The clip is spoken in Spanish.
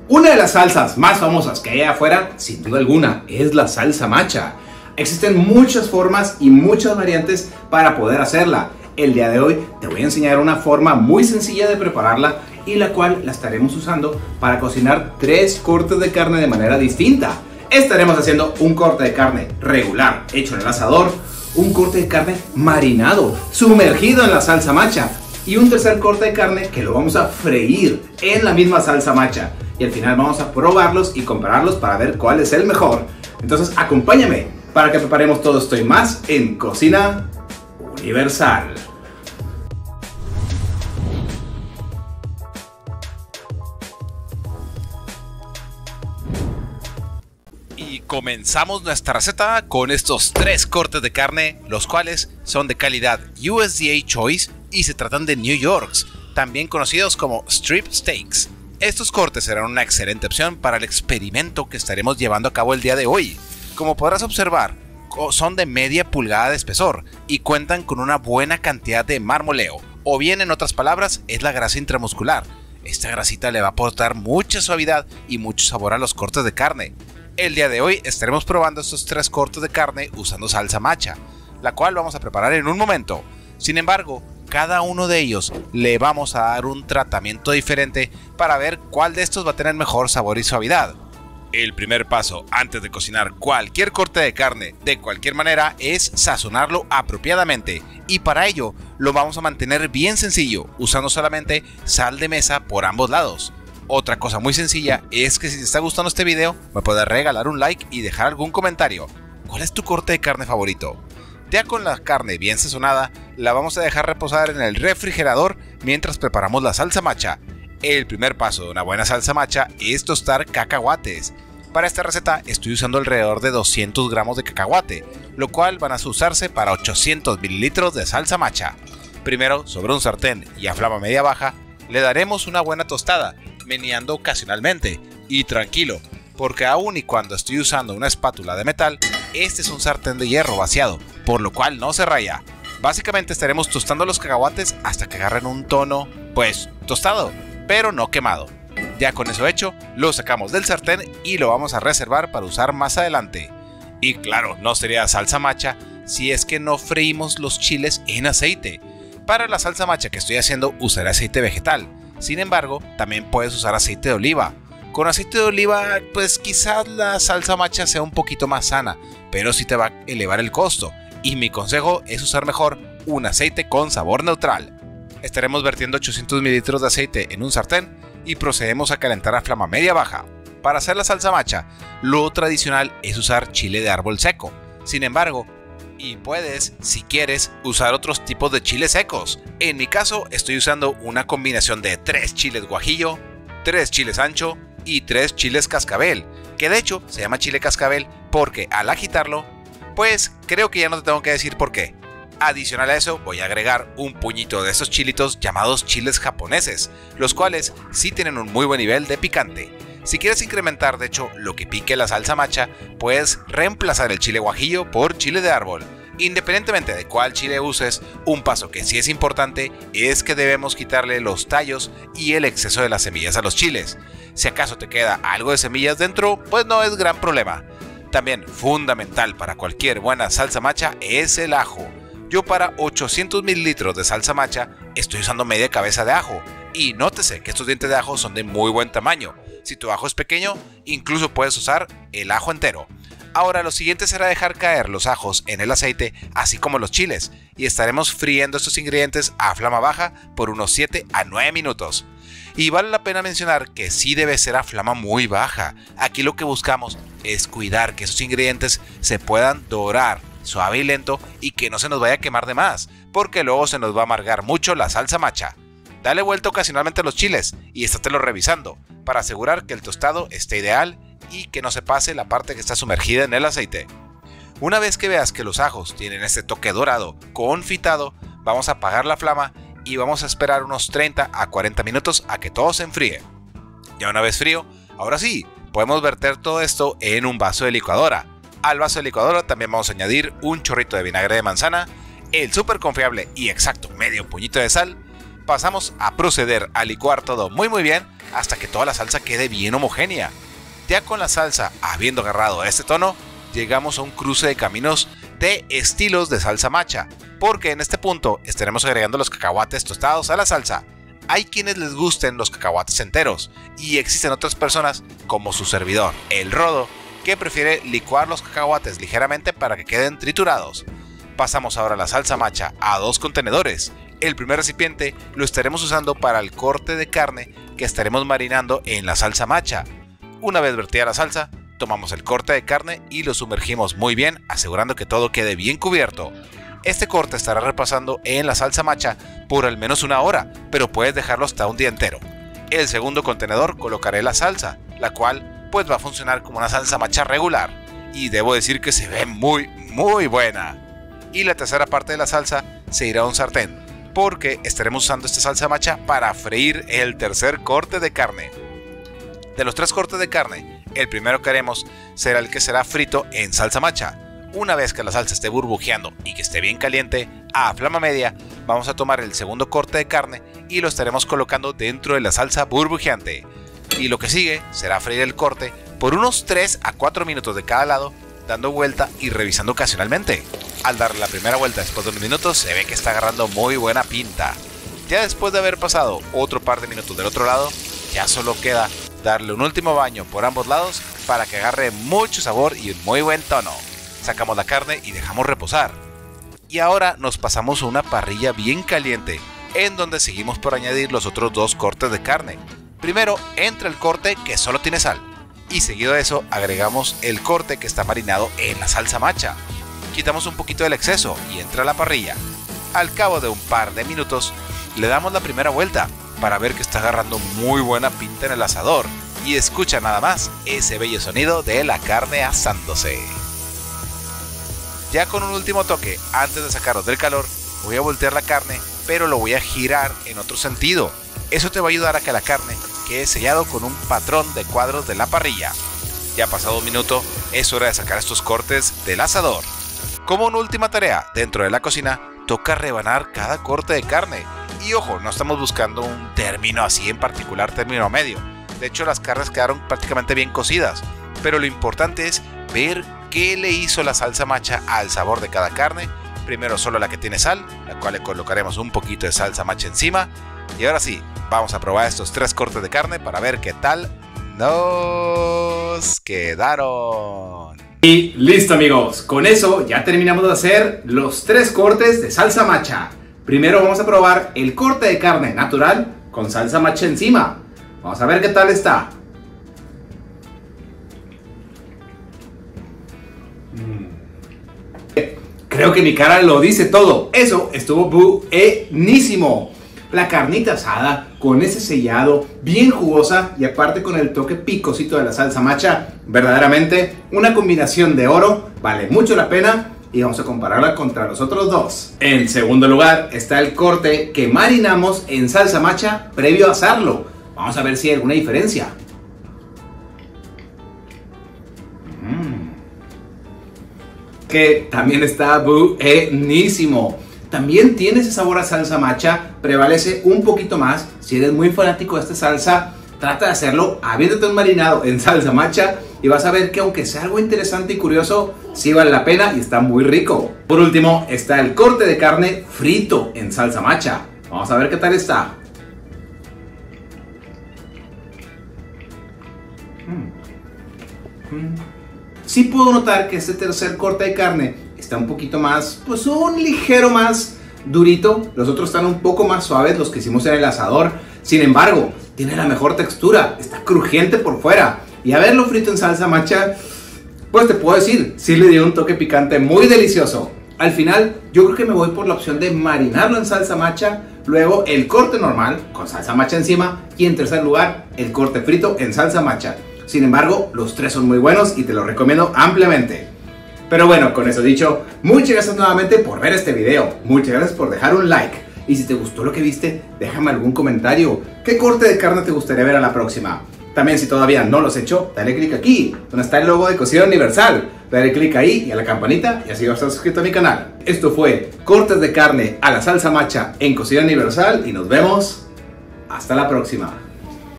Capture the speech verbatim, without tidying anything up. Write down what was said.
Una de las salsas más famosas que hay afuera, sin duda alguna, es la salsa macha. Existen muchas formas y muchas variantes para poder hacerla. El día de hoy te voy a enseñar una forma muy sencilla de prepararla y la cual la estaremos usando para cocinar tres cortes de carne de manera distinta. Estaremos haciendo un corte de carne regular hecho en el asador, un corte de carne marinado, sumergido en la salsa macha y un tercer corte de carne que lo vamos a freír en la misma salsa macha. Y al final vamos a probarlos y compararlos para ver cuál es el mejor. Entonces acompáñame para que preparemos todo esto y más en Cocina Universal. Y comenzamos nuestra receta con estos tres cortes de carne, los cuales son de calidad U S D A Choice y se tratan de New Yorks, también conocidos como strip steaks. Estos cortes serán una excelente opción para el experimento que estaremos llevando a cabo el día de hoy. Como podrás observar, son de media pulgada de espesor y cuentan con una buena cantidad de marmoleo, o bien en otras palabras, es la grasa intramuscular. Esta grasita le va a aportar mucha suavidad y mucho sabor a los cortes de carne. El día de hoy estaremos probando estos tres cortes de carne usando salsa macha, la cual vamos a preparar en un momento. Sin embargo, cada uno de ellos le vamos a dar un tratamiento diferente para ver cuál de estos va a tener mejor sabor y suavidad. El primer paso antes de cocinar cualquier corte de carne de cualquier manera es sazonarlo apropiadamente, y para ello lo vamos a mantener bien sencillo usando solamente sal de mesa por ambos lados. Otra cosa muy sencilla es que si te está gustando este video me puedes regalar un like y dejar algún comentario. ¿Cuál es tu corte de carne favorito? Ya con la carne bien sazonada, la vamos a dejar reposar en el refrigerador mientras preparamos la salsa macha. El primer paso de una buena salsa macha es tostar cacahuates. Para esta receta estoy usando alrededor de doscientos gramos de cacahuate, lo cual van a usarse para ochocientos mililitros de salsa macha. Primero, sobre un sartén y a flama media baja, le daremos una buena tostada, meneando ocasionalmente. Y tranquilo, porque aun y cuando estoy usando una espátula de metal, este es un sartén de hierro vaciado, por lo cual no se raya. Básicamente estaremos tostando los cacahuates hasta que agarren un tono, pues, tostado, pero no quemado. Ya con eso hecho, lo sacamos del sartén y lo vamos a reservar para usar más adelante. Y claro, no sería salsa macha si es que no freímos los chiles en aceite. Para la salsa macha que estoy haciendo usaré aceite vegetal. Sin embargo, también puedes usar aceite de oliva. Con aceite de oliva, pues quizás la salsa macha sea un poquito más sana, pero sí te va a elevar el costo. Y mi consejo es usar mejor un aceite con sabor neutral. Estaremos vertiendo ochocientos mililitros de aceite en un sartén y procedemos a calentar a flama media baja. Para hacer la salsa macha, lo tradicional es usar chile de árbol seco. Sin embargo, y puedes, si quieres, usar otros tipos de chiles secos. En mi caso, estoy usando una combinación de tres chiles guajillo, tres chiles ancho y tres chiles cascabel, que de hecho se llama chile cascabel porque al agitarlo, pues creo que ya no te tengo que decir por qué. Adicional a eso, voy a agregar un puñito de estos chilitos llamados chiles japoneses, los cuales sí tienen un muy buen nivel de picante. Si quieres incrementar de hecho lo que pique la salsa macha, puedes reemplazar el chile guajillo por chile de árbol. Independientemente de cuál chile uses, un paso que sí es importante es que debemos quitarle los tallos y el exceso de las semillas a los chiles. Si acaso te queda algo de semillas dentro, pues no es gran problema. También fundamental para cualquier buena salsa macha es el ajo. Yo para ochocientos mililitros de salsa macha estoy usando media cabeza de ajo. Y nótese que estos dientes de ajo son de muy buen tamaño. Si tu ajo es pequeño, incluso puedes usar el ajo entero. Ahora lo siguiente será dejar caer los ajos en el aceite, así como los chiles, y estaremos friendo estos ingredientes a flama baja por unos siete a nueve minutos. Y vale la pena mencionar que sí debe ser a flama muy baja. Aquí lo que buscamos es cuidar que esos ingredientes se puedan dorar suave y lento y que no se nos vaya a quemar de más, porque luego se nos va a amargar mucho la salsa macha. Dale vuelta ocasionalmente a los chiles y estátelos revisando para asegurar que el tostado esté ideal y que no se pase la parte que está sumergida en el aceite. Una vez que veas que los ajos tienen este toque dorado confitado, vamos a apagar la flama y vamos a esperar unos treinta a cuarenta minutos a que todo se enfríe. Ya una vez frío, ahora sí, podemos verter todo esto en un vaso de licuadora. Al vaso de licuadora también vamos a añadir un chorrito de vinagre de manzana, el súper confiable y exacto medio puñito de sal. Pasamos a proceder a licuar todo muy muy bien hasta que toda la salsa quede bien homogénea. Ya con la salsa habiendo agarrado este tono, llegamos a un cruce de caminos de estilos de salsa macha, porque en este punto estaremos agregando los cacahuates tostados a la salsa. Hay quienes les gusten los cacahuates enteros, y existen otras personas, como su servidor, el Rodo, que prefiere licuar los cacahuates ligeramente para que queden triturados. Pasamos ahora la salsa macha a dos contenedores. El primer recipiente lo estaremos usando para el corte de carne que estaremos marinando en la salsa macha. Una vez vertida la salsa, tomamos el corte de carne y lo sumergimos muy bien, asegurando que todo quede bien cubierto. Este corte estará repasando en la salsa macha por al menos una hora, pero puedes dejarlo hasta un día entero. El segundo contenedor colocaré la salsa, la cual pues va a funcionar como una salsa macha regular, y debo decir que se ve muy muy buena. Y la tercera parte de la salsa se irá a un sartén, porque estaremos usando esta salsa macha para freír el tercer corte de carne. De los tres cortes de carne, el primero que haremos será el que será frito en salsa macha. Una vez que la salsa esté burbujeando y que esté bien caliente, a flama media, vamos a tomar el segundo corte de carne y lo estaremos colocando dentro de la salsa burbujeante. Y lo que sigue será freír el corte por unos tres a cuatro minutos de cada lado, dando vuelta y revisando ocasionalmente. Al darle la primera vuelta después de unos minutos, se ve que está agarrando muy buena pinta. Ya después de haber pasado otro par de minutos del otro lado, ya solo queda darle un último baño por ambos lados para que agarre mucho sabor y un muy buen tono. Sacamos la carne y dejamos reposar. Y ahora nos pasamos a una parrilla bien caliente, en donde seguimos por añadir los otros dos cortes de carne. Primero entra el corte que solo tiene sal, y seguido de eso agregamos el corte que está marinado en la salsa macha. Quitamos un poquito del exceso y entra a la parrilla. Al cabo de un par de minutos le damos la primera vuelta para ver que está agarrando muy buena pinta en el asador, y escucha nada más ese bello sonido de la carne asándose. Ya con un último toque, antes de sacarlo del calor, voy a voltear la carne, pero lo voy a girar en otro sentido. Eso te va a ayudar a que la carne quede sellado con un patrón de cuadros de la parrilla. Ya pasado un minuto, es hora de sacar estos cortes del asador. Como una última tarea dentro de la cocina, toca rebanar cada corte de carne. Y ojo, no estamos buscando un término así en particular, término medio. De hecho, las carnes quedaron prácticamente bien cocidas, pero lo importante es ver qué le hizo la salsa macha al sabor de cada carne. Primero solo la que tiene sal, la cual le colocaremos un poquito de salsa macha encima. Y ahora sí, vamos a probar estos tres cortes de carne para ver qué tal nos quedaron. Y listo, amigos, con eso ya terminamos de hacer los tres cortes de salsa macha. Primero vamos a probar el corte de carne natural con salsa macha encima. Vamos a ver qué tal está. Creo que mi cara lo dice todo. Eso estuvo buenísimo. La carnita asada con ese sellado bien jugosa y aparte con el toque picosito de la salsa macha. Verdaderamente una combinación de oro. Vale mucho la pena. Y vamos a compararla contra los otros dos. En segundo lugar está el corte que marinamos en salsa macha previo a asarlo. Vamos a ver si hay alguna diferencia. Mm. Que también está buenísimo. También tiene ese sabor a salsa macha, prevalece un poquito más. Si eres muy fanático de esta salsa, trata de hacerlo habiéndote un marinado en salsa macha y vas a ver que aunque sea algo interesante y curioso, sí vale la pena y está muy rico. Por último está el corte de carne frito en salsa macha. Vamos a ver qué tal está. Mm. Mm. Sí puedo notar que este tercer corte de carne está un poquito más, pues un ligero más durito. Los otros están un poco más suaves, los que hicimos en el asador. Sin embargo, tiene la mejor textura, está crujiente por fuera. Y haberlo frito en salsa macha, pues te puedo decir, sí le dio un toque picante muy delicioso. Al final, yo creo que me voy por la opción de marinarlo en salsa macha, luego el corte normal con salsa macha encima y en tercer lugar, el corte frito en salsa macha. Sin embargo, los tres son muy buenos y te los recomiendo ampliamente. Pero bueno, con eso dicho, muchas gracias nuevamente por ver este video. Muchas gracias por dejar un like. Y si te gustó lo que viste, déjame algún comentario. ¿Qué corte de carne te gustaría ver a la próxima? También, si todavía no lo has hecho, dale click aquí, donde está el logo de Cocina Universal. Dale click ahí y a la campanita y así vas a estar suscrito a mi canal. Esto fue cortes de carne a la salsa macha en Cocina Universal y nos vemos hasta la próxima.